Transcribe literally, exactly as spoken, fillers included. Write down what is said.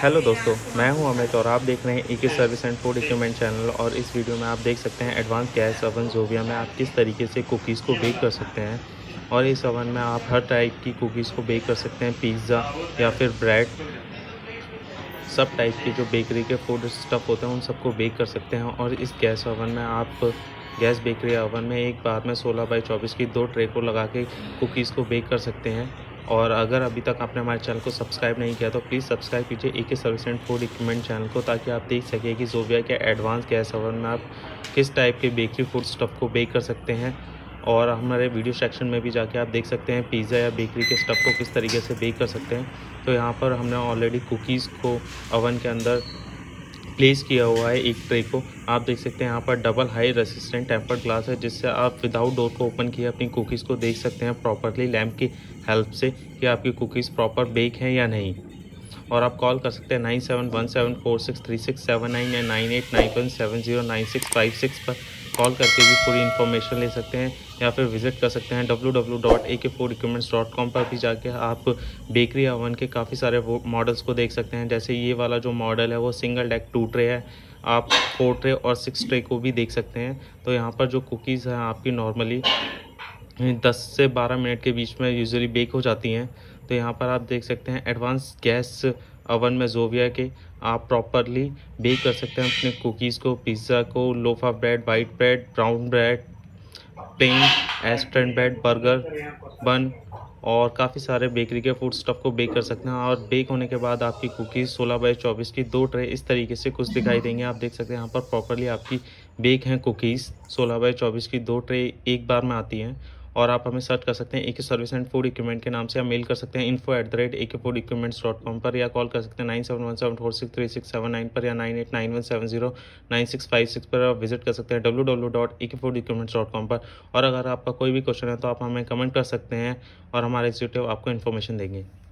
Hello दोस्तों, मैं हूं अमित और आप देख रहे हैं E K service and food equipment channel. और इस वीडियो में आप देख सकते हैं एडवांस गैस ओवन जोविया में आप किस तरीके से कुकीज़ को बेक कर सकते हैं। और इस ओवन में आप हर टाइप की कुकीज़ को बेक कर सकते हैं, पिज़्ज़ा या फिर ब्रेड, सब टाइप के जो बेकरी के फूड स्टफ़ होते हैं उन सबको बेक कर सकते हैं। और इस गैस ओवन में आप गैस बेकरी ओवन में एक बार में सोलह बाई चौबीस की दो ट्रे को लगा के कुकीज़ को बेक कर सकते हैं। और अगर अभी तक आपने हमारे चैनल को सब्सक्राइब नहीं किया तो प्लीज़ सब्सक्राइब कीजिए E K service and food equipment channel को, ताकि आप देख सकें कि जोविया के एडवांस गैस ओवन में आप किस टाइप के बेकरी फूड स्टफ़ को बेक कर सकते हैं। और हमारे वीडियो सेक्शन में भी जाके आप देख सकते हैं पिज़्ज़ा या बेकरी के स्टफ़ को किस तरीके से बेक कर सकते हैं। तो यहाँ पर हमने ऑलरेडी कुकीज़ को ओवन के अंदर प्लेस किया हुआ है एक ट्रे को। आप देख सकते हैं यहाँ पर double high resistant tempered glass है, जिससे आप विदाउट डोर को ओपन किए अपनी कुकीज़ को देख सकते हैं प्रॉपरली लैंप की हेल्प से कि आपकी कुकीज़ प्रॉपर बेक हैं या नहीं। और आप कॉल कर सकते हैं nine seven one seven four six three six seven nine या nine eight nine one seven zero nine six five six पर कॉल करके भी पूरी इन्फॉर्मेशन ले सकते हैं, या फिर विजिट कर सकते हैं W W W dot A K food equipments dot com पर भी जाके आप बेकरी ओवन के काफ़ी सारे वो मॉडल्स को देख सकते हैं। जैसे ये वाला जो मॉडल है वो सिंगल डेक टू ट्रे है, आप फोर ट्रे और सिक्स ट्रे को भी देख सकते हैं। तो यहाँ पर जो कुकीज़ हैं आपकी नॉर्मली दस से बारह मिनट के बीच में यूजुअली बेक हो जाती हैं। तो यहाँ पर आप देख सकते हैं एडवांस गैस ओवन में जोविया के आप प्रॉपरली बेक कर सकते हैं अपने कुकीज़ को, पिज़्ज़ा को, loaf of bread, white bread, brown bread, plain एस्ट्रेंट ब्रेड, बर्गर, बन और काफ़ी सारे बेकरी के फूड स्टफ़ को बेक कर सकते हैं। और बेक होने के बाद आपकी कुकीज़ सोलह बाई चौबीस की दो ट्रे इस तरीके से कुछ दिखाई देंगे। आप देख सकते हैं यहाँ पर प्रॉपरली आपकी बेक हैं कुकीज़, सोलह बाई चौबीस की दो ट्रे एक बार में आती हैं। और आप हमें सर्च कर सकते हैं ए के सर्विस एंड फूड इक्विपमेंट के नाम से, आप मेल कर सकते हैं info at the rate A K food equipments dot com पर, या कॉल कर सकते हैं nine seven one seven four six three six seven nine पर, या nine eight nine one seven zero nine six five six पर आप visit कर सकते हैं W W W dot A K food equipments dot com पर। और अगर आपका कोई भी क्वेश्चन है तो आप हमें कमेंट कर सकते हैं और हमारे एग्जीक्यूटिव आपको इन्फॉर्मेशन देंगे।